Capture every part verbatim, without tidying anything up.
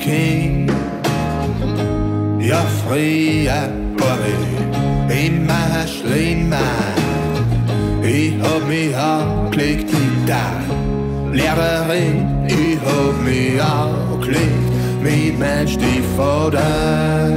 Kind. Ja, früher war ich immer schlimmer. Ich hab mich angelegt mit der Lehrerin, ich hab mich angelegt mit meinem Stiefvater.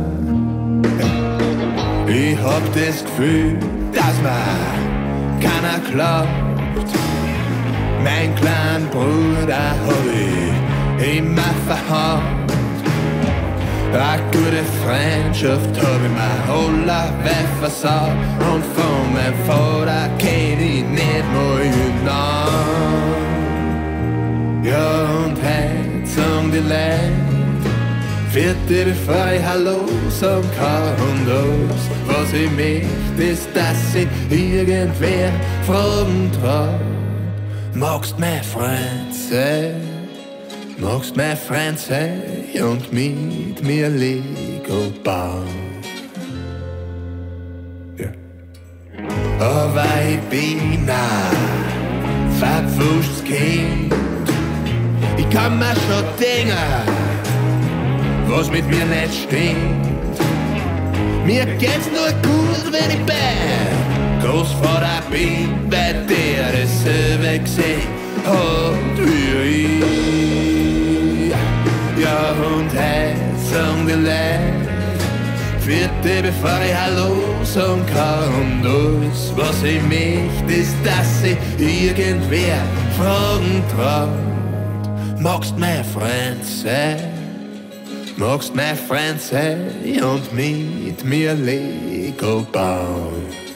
Ich hab das Gefühl, dass mir keiner glaubt. Mein kleinen Bruder hab ich immer verhaut. Eine gute Freundschaft hab ich mir allerweil versaut. Und von meinem Vater kenn ich nicht mal genau. Ja, und heut sagen die Leute, vierte bevor ich Hallo sagen kann. Und alles, was ich möchte, ist, dass ich irgendwer fragen traut. Magst mein Freund sein, magst mein Freund sein und mit mir Lego bauen. Ja. Aber ich bin ein Vapfuschts Kind. Ich kann mir schon denken, was mit mir nicht stimmt. Mir geht's nur gut, wenn ich bei Großvater bin, weil der dasselbe gesehen hat wie ich. Ja, und heut sagen die Leute, vierte bevor ich Hallo sagen kann. Und alles, was ich möchte, ist, dass ich irgendwer fragen traut. Magst mein Freund sein, magst mein Freund sein und mit mir Lego bauen.